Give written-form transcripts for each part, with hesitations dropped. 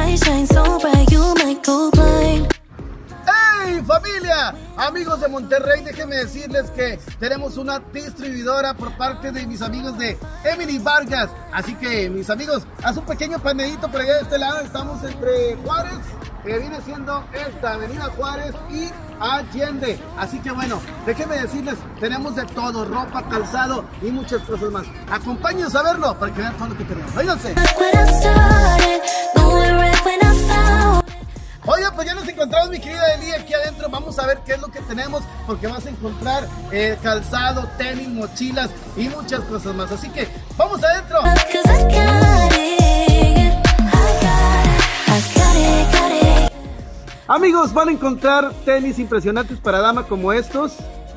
¡Hey, familia! Amigos de Monterrey, déjenme decirles que tenemos una distribuidora por parte de mis amigos de Emily Vargas. Así que, mis amigos, haz un pequeño paneíto por allá de este lado. Estamos entre Juárez, que viene siendo esta avenida Juárez, y Allende. Así que bueno, déjenme decirles, tenemos de todo, ropa, calzado y muchas cosas más. Acompáñenos a verlo para que vean todo lo que tenemos. ¡Váyanse! Oiga, pues ya nos encontramos, mi querida Eli, aquí adentro. Vamos a ver qué es lo que tenemos, porque vas a encontrar calzado, tenis, mochilas y muchas cosas más. Así que vamos adentro. Amigos, van a encontrar tenis impresionantes para dama como estos.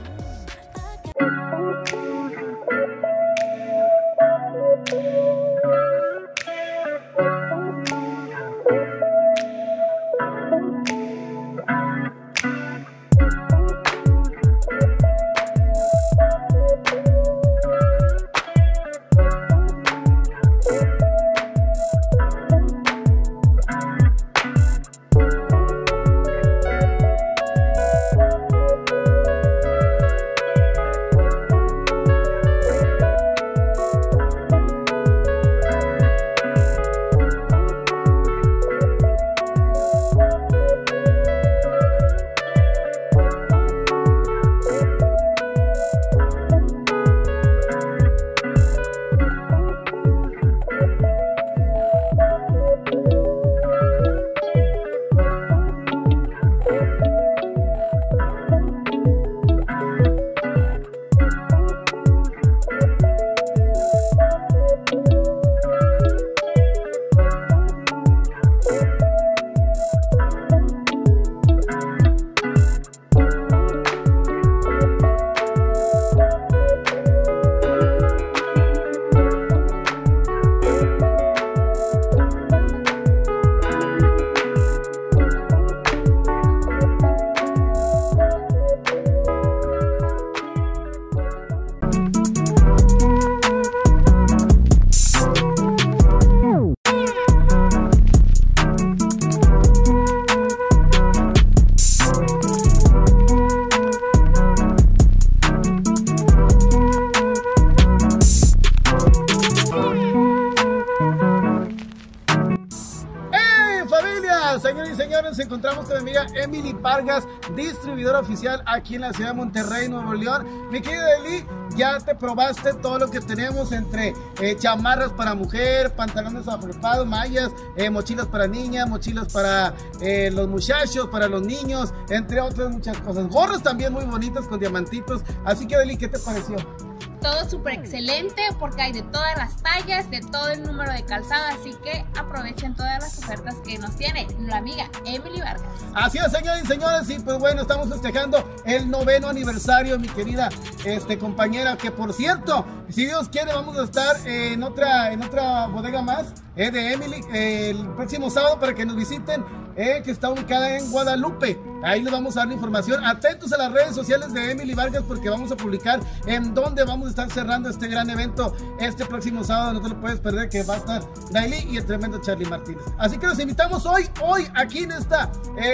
Señores y señores, nos encontramos con mi amiga Emily Vargas, distribuidora oficial aquí en la ciudad de Monterrey, Nuevo León. Mi querida Eli, ya te probaste todo lo que tenemos entre chamarras para mujer, pantalones afelpados, mallas, mochilas para niñas, mochilas para los muchachos, para los niños, entre otras muchas cosas. Gorros también muy bonitos con diamantitos. Así que, Eli, ¿qué te pareció? Todo súper excelente porque hay de todas las tallas, de todo el número de calzado, así que aprovechen todas las ofertas que nos tiene la amiga Emily Vargas. Así es, señores y señores, y pues bueno, estamos festejando el 9º aniversario, mi querida compañera, que por cierto, si Dios quiere, vamos a estar en otra bodega más de Emily el próximo sábado para que nos visiten, que está ubicada en Guadalupe. Ahí les vamos a dar la información. Atentos a las redes sociales de Emily Vargas, porque vamos a publicar en dónde vamos a estar cerrando este gran evento este próximo sábado. No te lo puedes perder, que va a estar Daily y el tremendo Charlie Martínez. Así que los invitamos hoy aquí en esta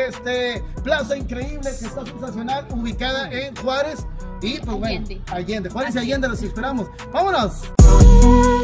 plaza increíble que está sensacional, ubicada en Juárez y pues Allende. Bueno, Juárez y Allende, los esperamos. ¡Vámonos!